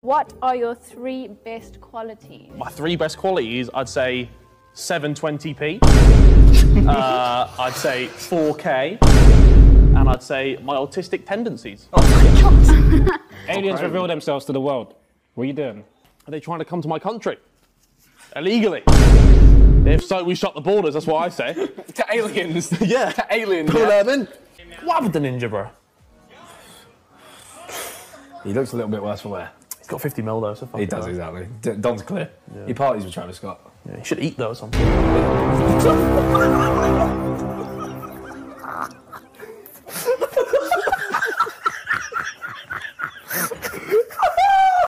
What are your 3 best qualities? My 3 best qualities, I'd say 720p, I'd say 4K, and I'd say my autistic tendencies. Oh my God. Aliens reveal themselves to the world. What are you doing? Are they trying to come to my country? Illegally? If so, we shut the borders, that's what I say. To aliens? Yeah. To aliens, Pull yeah. them in. What happened to Ninja, bro? He looks a little bit worse for wear. He's got 50 mil though, so fuck He it, does, though. exactly. Don's clear. Yeah. He parties with Travis Scott. Yeah, he should eat though or something.